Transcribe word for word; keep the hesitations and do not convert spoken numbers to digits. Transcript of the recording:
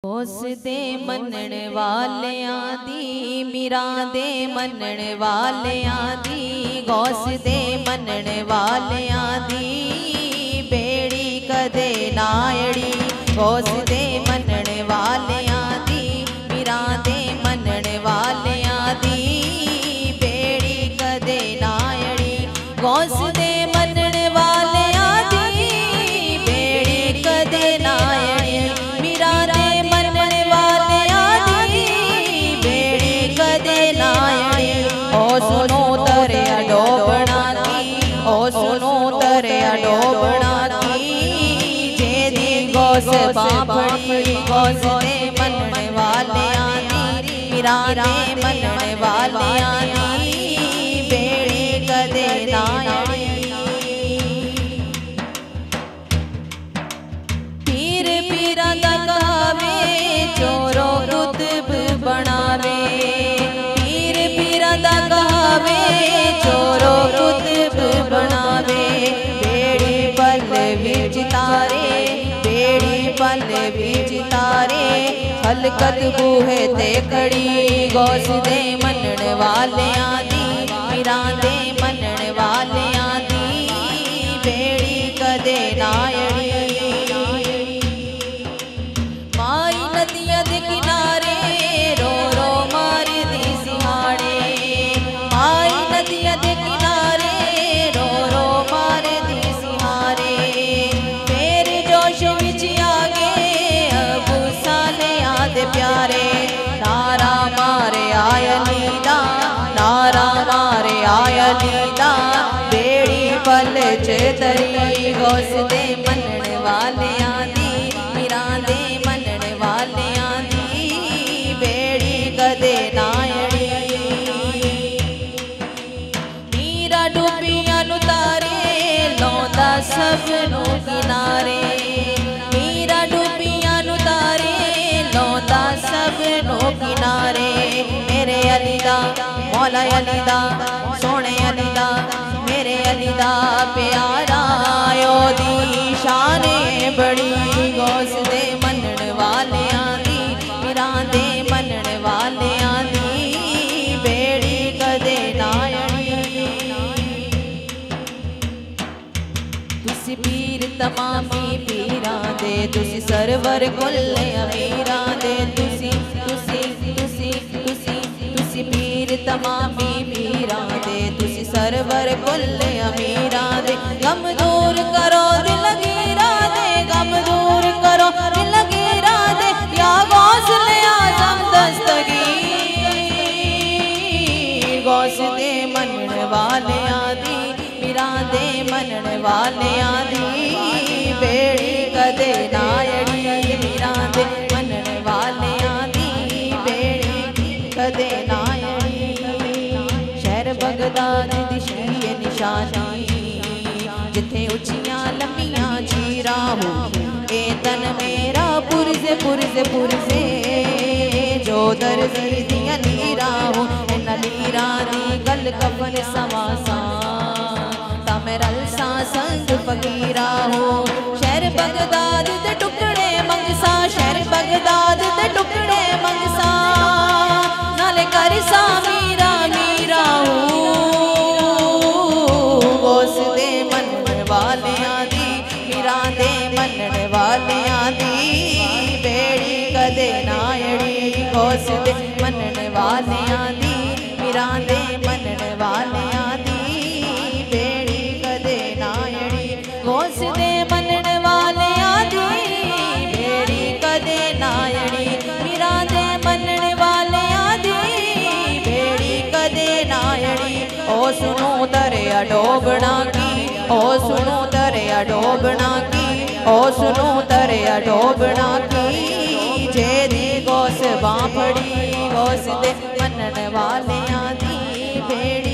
गौस दे मनण वालियां दी, मीरा दे मनण वालियां दी, गौस दे मनण वालियां दी बेड़ी कदे नायड़ी। गौस दे मनण वालियां दी, मीरा दे मनण वालियां दी बेड़ी कदे नायड़ी। गौस दे मनण वालियां दी बेड़ी कदे नायड़ी, मीरा दे मनण वालियां दी बेड़ी कदे नायड़ी। ओ सुनो दरिया डोबना की, ओ सुनो दरिया डोबना की, जेदी गौस बापड़ी। गौस दे मनण वालियां दी, मीरा दे मनण वालियां दी बेड़ी कदे नायड़ी। पीर पीरा दा कहावे चोरो कुतुब बनावे, पीर पीरा दा कहावे चोरो कुतुब बनावे। बेड़ी पल विच तारे, बेड़ी पल विच तारे, हलकत बूहे ते खड़ी। गौस दे मनण वालियां दी, मीरा दे मनण वालियां दी बेड़ी कदे नायड़ी। माई नदियां दे किनारे रो रो मारदी सिहाड़े, माई नदियां दे किनारे रो रो मारदी सिहारे। फिर जोश विच आ गए अबू सालेयां दे प्यारे, नारा मारे आया लीला, नारा मारे आया लीला बेड़ी पल च तरी। गौस दे मनण वालियां दी, मीरा दे मनण वालियां दी बेड़ी कदे नायड़ी। मीरा डूबियां नु तारे लौंदा सब नू किनारे, मीरा डूबियां नु तारे लौंदा सब नू किनारे। मेरे अली दा मौला अली दा सोने अली दा, मेरे अली दा प्यारा ओदी शाने बड़ी। गौस दे मनण वालियां दी, मीरा दे मनण वालियां दी बेड़ी कदे नायड़ी। तुसी पीर तमामी पीरां दे, तुसी सरवर कुल्ले अमीरां दे। तुसी तुसी तुसी तुसी तुसी पीर तमामी पीरां दे, तुसी सरवर कुल्ले अमीरां दे। गम दूर करो दिल गीरा दे, गम दूर करो दिल गीरा दे, या गौस ले आज़म दस्तगीर। गौस दे मनण वालियां दी, मीरा दे मनण वालियां दी बेड़ी कदे नायड़ी। मीरा दे मनण वालियां दी बेड़ी कदे नायड़ी। शहर बगदाद दी शीए निशानी, जिथे उचियां लम्मियां चीरा हो, ए तन मेरा पुरजे पुरजे पुरजे जो दर्जी दियां लीरा हो। इन्हां लीरा दी गल कफन समासा, तमरल सा संग फकीरा हो। शहर बगदाद दे टुकड़े मंगसा, शहर बगदाद दे टुकड़े मंगसा, नाले कर सा मीरा मीरा हो। गौस दे मनण वालियां दी, मीरा दे मनण वालियां दी बेड़ी कदे नायड़ी। गौस दे मनण वालियां दी, मीरा दे मनण वालियां दी बेड़ी कदे नायड़ी। गौस दे मनण वालियां दी बेड़ी कदे नायड़ी, मीरा दे मनण वालियां दी बेड़ी कदे नायड़ी। ओ सुनो दरिया डोबना की, ओ सुनो दरिया डोबना की, ओ सुनो दरिया डोबना की, जेदी गौस बापड़ी। गौस दे मनण वालियां दी बेड़ी